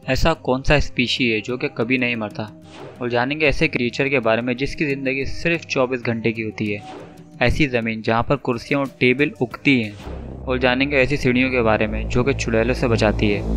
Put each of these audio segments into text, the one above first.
ऐसा कौन सा स्पीशी है जो कि कभी नहीं मरता, और जानेंगे ऐसे क्रिएचर के बारे में जिसकी ज़िंदगी सिर्फ 24 घंटे की होती है। ऐसी ज़मीन जहाँ पर कुर्सियाँ और टेबल उगती हैं, और जानेंगे ऐसी सीढ़ियों के बारे में जो कि चुड़ैलों से बचाती है।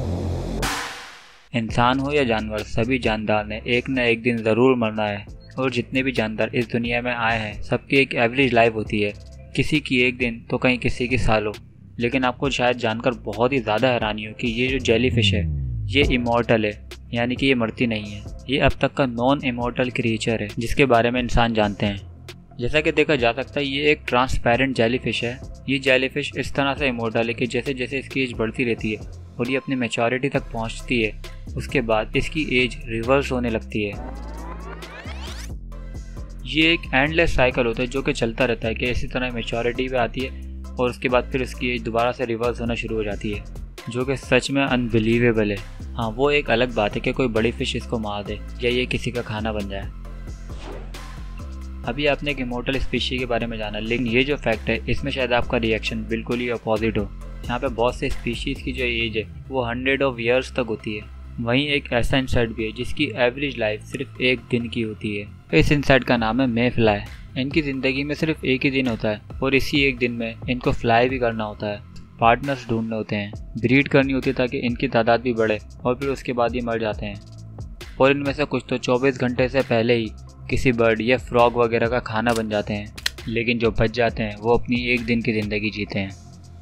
इंसान हो या जानवर, सभी जानदार ने एक न एक दिन ज़रूर मरना है, और जितने भी जानदार इस दुनिया में आए हैं सबकी एक एवरेज लाइफ होती है, किसी की एक दिन तो कहीं किसी की सालों। लेकिन आपको शायद जानकर बहुत ही ज़्यादा हैरानी हो कि ये जो जेलीफिश है ये इमॉर्टल है, यानी कि ये मरती नहीं है। ये अब तक का नॉन इमॉर्टल क्रिएचर है जिसके बारे में इंसान जानते हैं। जैसा कि देखा जा सकता है ये एक ट्रांसपेरेंट जेलीफिश है। ये जेलीफिश इस तरह से इमॉर्टल है कि जैसे जैसे इसकी एज बढ़ती रहती है और ये अपनी मैच्योरिटी तक पहुंचती है, उसके बाद इसकी एज रिवर्स होने लगती है। ये एक एंडलेस साइकिल होता है जो कि चलता रहता है कि इसी तरह मैच्योरिटी पे आती है और उसके बाद फिर उसकी एज दोबारा से रिवर्स होना शुरू हो जाती है, जो कि सच में अनबिलीवेबल है। हाँ, वो एक अलग बात है कि कोई बड़ी फिश इसको मार दे या ये किसी का खाना बन जाए। अभी आपने एक इमॉर्टल स्पीशी के बारे में जाना, लेकिन ये जो फैक्ट है इसमें शायद आपका रिएक्शन बिल्कुल ही अपोजिट हो। यहाँ पे बहुत से स्पीशीज़ की जो एज है वो 100 ऑफ ईयर्स तक होती है। वहीं एक ऐसा इंसेक्ट भी है जिसकी एवरेज लाइफ सिर्फ एक दिन की होती है। इस इंसेक्ट का नाम है मे फ्लाई। इनकी ज़िंदगी में सिर्फ एक ही दिन होता है और इसी एक दिन में इनको फ्लाई भी करना होता है, पार्टनर्स ढूंढने होते हैं, ब्रीड करनी होती है ताकि इनकी तादाद भी बढ़े, और फिर उसके बाद ये मर जाते हैं। और इनमें से कुछ तो 24 घंटे से पहले ही किसी बर्ड या फ्रॉग वगैरह का खाना बन जाते हैं, लेकिन जो बच जाते हैं वो अपनी एक दिन की ज़िंदगी जीते हैं।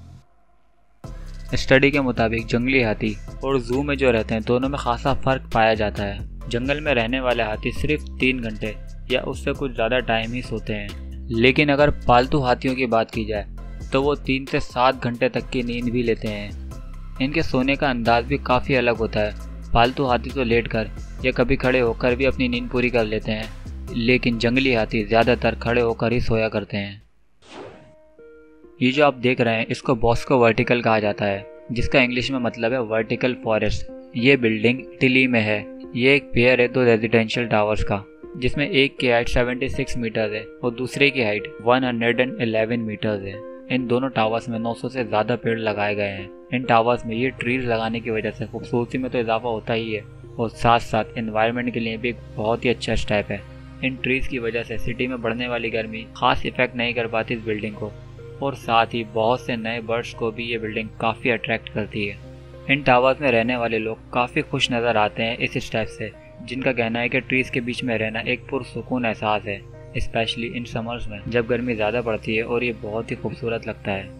स्टडी के मुताबिक जंगली हाथी और जू में जो रहते हैं दोनों में खासा फ़र्क पाया जाता है। जंगल में रहने वाले हाथी सिर्फ 3 घंटे या उससे कुछ ज़्यादा टाइम ही सोते हैं, लेकिन अगर पालतू हाथियों की बात की जाए तो वो 3 से 7 घंटे तक की नींद भी लेते हैं। इनके सोने का अंदाज भी काफ़ी अलग होता है। पालतू हाथी तो लेटकर या कभी खड़े होकर भी अपनी नींद पूरी कर लेते हैं, लेकिन जंगली हाथी ज़्यादातर खड़े होकर ही सोया करते हैं। ये जो आप देख रहे हैं इसको बॉस्को वर्टिकल कहा जाता है, जिसका इंग्लिश में मतलब है वर्टिकल फॉरेस्ट। ये बिल्डिंग इटली में है। ये एक पेयर है 2 रेजिडेंशियल टावर्स का, जिसमें एक की हाइट 76 मीटर है और दूसरे की हाइट 111 मीटर है। इन दोनों टावर्स में 900 से ज़्यादा पेड़ लगाए गए हैं। इन टावर्स में ये ट्रीज लगाने की वजह से खूबसूरती में तो इजाफा होता ही है, और साथ साथ एनवायरनमेंट के लिए भी एक बहुत ही अच्छा स्टेप है। इन ट्रीज की वजह से सिटी में बढ़ने वाली गर्मी खास इफेक्ट नहीं कर पाती इस बिल्डिंग को, और साथ ही बहुत से नए बर्ड्स को भी ये बिल्डिंग काफ़ी अट्रैक्ट करती है। इन टावर्स में रहने वाले लोग काफ़ी खुश नज़र आते हैं इस स्टेप से, जिनका कहना है कि ट्रीज़ के बीच में रहना एक पुरसुकून एहसास है, स्पेशली इन समर्स में जब गर्मी ज़्यादा पड़ती है, और ये बहुत ही खूबसूरत लगता है।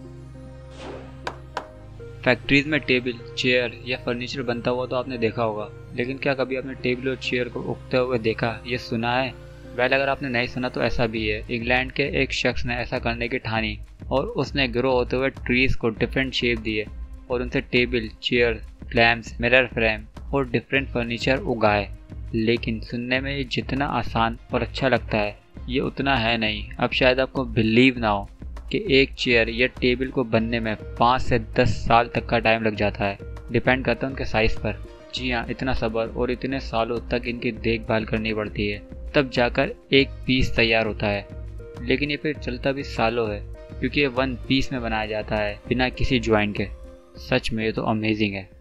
फैक्ट्रीज में टेबल, चेयर या फर्नीचर बनता हुआ तो आपने देखा होगा, लेकिन क्या कभी आपने टेबल और चेयर को उगते हुए देखा, ये सुना है? वेल, अगर आपने नहीं सुना तो ऐसा भी है। इंग्लैंड के एक शख्स ने ऐसा करने की ठानी और उसने ग्रो होते हुए ट्रीज़ को डिफरेंट शेप दिए और उनसे table, chair, lamps, mirror frame और डिफरेंट फर्नीचर उगाए। लेकिन सुनने में ये जितना आसान और अच्छा लगता है ये उतना है नहीं। अब शायद आपको बिलीव ना हो कि एक चेयर या टेबल को बनने में 5 से 10 साल तक का टाइम लग जाता है, डिपेंड करता है उनके साइज़ पर। जी हाँ, इतना सब्र और इतने सालों तक इनकी देखभाल करनी पड़ती है, तब जाकर एक पीस तैयार होता है। लेकिन ये फिर चलता भी सालों है, क्योंकि ये 1 पीस में बनाया जाता है बिना किसी ज्वाइंट के। सच में ये तो अमेजिंग है।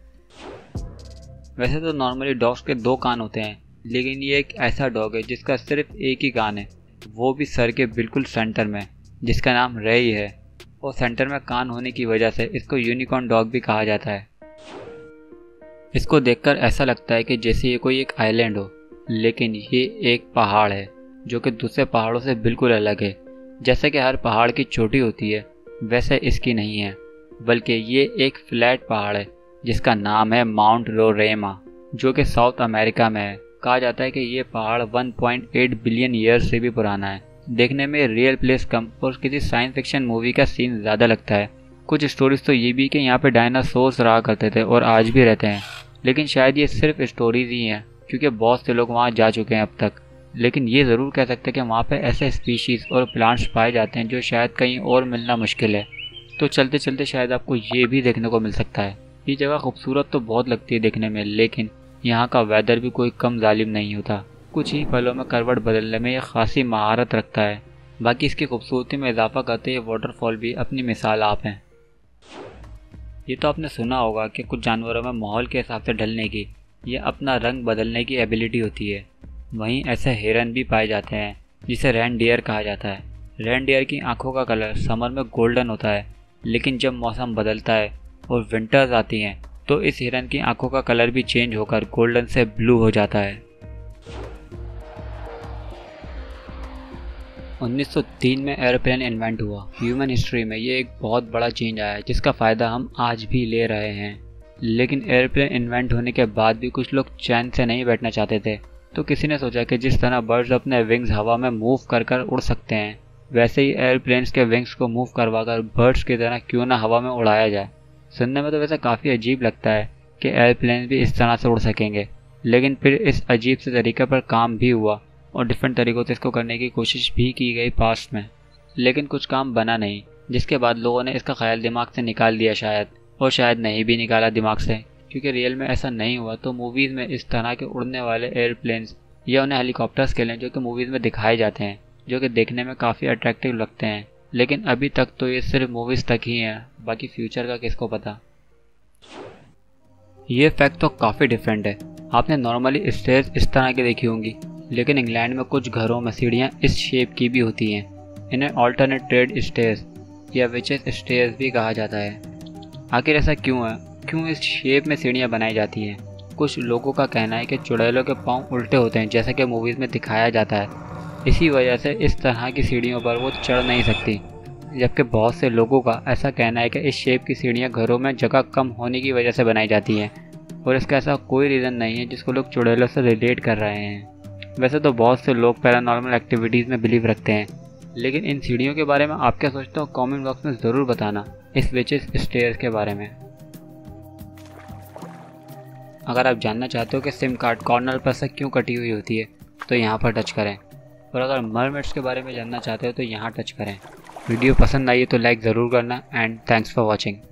वैसे तो नॉर्मली डॉग्स के 2 कान होते हैं, लेकिन ये एक ऐसा डॉग है जिसका सिर्फ एक ही कान है, वो भी सर के बिल्कुल सेंटर में, जिसका नाम रेई है। और सेंटर में कान होने की वजह से इसको यूनिकॉर्न डॉग भी कहा जाता है। इसको देखकर ऐसा लगता है कि जैसे ये कोई एक आइलैंड हो, लेकिन ये एक पहाड़ है जो कि दूसरे पहाड़ों से बिल्कुल अलग है। जैसे कि हर पहाड़ की चोटी होती है, वैसे इसकी नहीं है, बल्कि ये एक फ्लैट पहाड़ है जिसका नाम है माउंट रोरेमा, जो कि साउथ अमेरिका में है। कहा जाता है कि ये पहाड़ 1.8 बिलियन ईयर से भी पुराना है। देखने में रियल प्लेस कम और किसी साइंस फिक्शन मूवी का सीन ज़्यादा लगता है। कुछ स्टोरीज तो ये भी कि यहाँ पे डायनासोर्स रहा करते थे और आज भी रहते हैं, लेकिन शायद ये सिर्फ स्टोरीज ही हैं, क्योंकि बहुत से लोग वहाँ जा चुके हैं अब तक। लेकिन ये ज़रूर कह सकते हैं कि वहाँ पे ऐसे स्पीशीज़ और प्लांट्स पाए जाते हैं जो शायद कहीं और मिलना मुश्किल है। तो चलते चलते शायद आपको ये भी देखने को मिल सकता है। ये जगह खूबसूरत तो बहुत लगती है देखने में, लेकिन यहाँ का वेदर भी कोई कम जालिम नहीं होता। कुछ ही पलों में करवट बदलने में ये खासी महारत रखता है। बाकी इसकी खूबसूरती में इजाफा करते ये वाटरफॉल भी अपनी मिसाल आप हैं। ये तो आपने सुना होगा कि कुछ जानवरों में माहौल के हिसाब से ढलने की यह अपना रंग बदलने की एबिलिटी होती है। वहीं ऐसे हिरन भी पाए जाते हैं जिसे रेनडियर कहा जाता है। रेनडियर की आंखों का कलर समर में गोल्डन होता है, लेकिन जब मौसम बदलता है और विंटर्स आती हैं तो इस हिरन की आंखों का कलर भी चेंज होकर गोल्डन से ब्लू हो जाता है। 1903 में एयरप्लेन इन्वेंट हुआ। ह्यूमन हिस्ट्री में ये एक बहुत बड़ा चेंज आया है जिसका फ़ायदा हम आज भी ले रहे हैं। लेकिन एयरप्लेन इन्वेंट होने के बाद भी कुछ लोग चैन से नहीं बैठना चाहते थे, तो किसी ने सोचा कि जिस तरह बर्ड्स अपने विंग्स हवा में मूव कर कर उड़ सकते हैं, वैसे ही एयरप्लेन्स के विंग्स को मूव करवा कर बर्ड्स की तरह क्यों ना हवा में उड़ाया जाए। सुनने में तो वैसे काफ़ी अजीब लगता है कि एयरप्लेन भी इस तरह से उड़ सकेंगे, लेकिन फिर इस अजीब से तरीके पर काम भी हुआ और डिफरेंट तरीक़ों से इसको करने की कोशिश भी की गई पास्ट में, लेकिन कुछ काम बना नहीं, जिसके बाद लोगों ने इसका ख्याल दिमाग से निकाल दिया शायद, और शायद नहीं भी निकाला दिमाग से, क्योंकि रियल में ऐसा नहीं हुआ। तो मूवीज़ में इस तरह के उड़ने वाले एयरप्लेन्स या उन्हें हेलीकॉप्टर्स कहलें जो कि मूवीज़ में दिखाए जाते हैं, जो कि देखने में काफ़ी अट्रैक्टिव लगते हैं, लेकिन अभी तक तो ये सिर्फ मूवीज़ तक ही हैं, बाकी फ्यूचर का किसको पता। ये फैक्ट तो काफ़ी डिफरेंट है। आपने नॉर्मली स्टेयर्स इस तरह की देखी होंगी, लेकिन इंग्लैंड में कुछ घरों में सीढ़ियाँ इस शेप की भी होती हैं। इन्हें ऑल्टरनेटेड स्टेयर्स या विचेस स्टेयर्स भी कहा जाता है। आखिर ऐसा क्यों है? क्यों इस शेप में सीढ़ियाँ बनाई जाती हैं? कुछ लोगों का कहना है कि चुड़ैलों के पाँव उल्टे होते हैं, जैसा कि मूवीज़ में दिखाया जाता है। इसी वजह से इस तरह की सीढ़ियों पर वो चढ़ नहीं सकती, जबकि बहुत से लोगों का ऐसा कहना है कि इस शेप की सीढ़ियाँ घरों में जगह कम होने की वजह से बनाई जाती हैं, और इसका ऐसा कोई रीज़न नहीं है जिसको लोग चुड़ैलों से रिलेट कर रहे हैं। वैसे तो बहुत से लोग पैरानॉर्मल एक्टिविटीज़ में बिलीव रखते हैं, लेकिन इन सीढ़ियों के बारे में आप क्या सोचते हो? कमेंट बॉक्स में ज़रूर बताना इस विचेस स्टेयर्स के बारे में। अगर आप जानना चाहते हो कि सिम कार्ड कॉर्नर पर से क्यों कटी हुई होती है तो यहाँ पर टच करें, और अगर मरमेड्स के बारे में जानना चाहते हो तो यहाँ टच करें। वीडियो पसंद आई तो लाइक ज़रूर करना, एंड थैंक्स फॉर वॉचिंग।